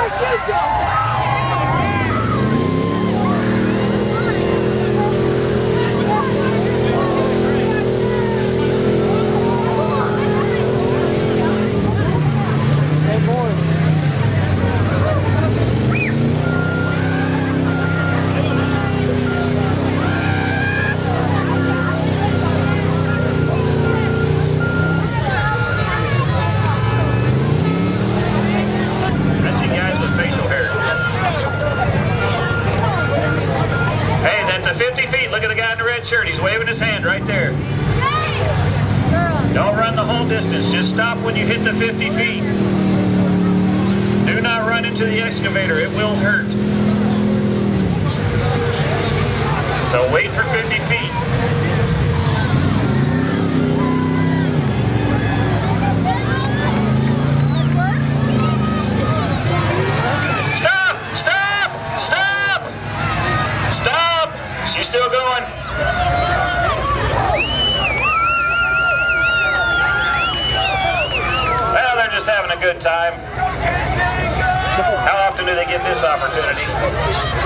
Shirt. He's waving his hand right there. Don't run the whole distance. Just stop when you hit the 50 feet. Do not run into the excavator. It will hurt. So wait for 50 feet. Stop! Stop! Stop! Stop! She's still going. Well, they're just having a good time. How often do they get this opportunity?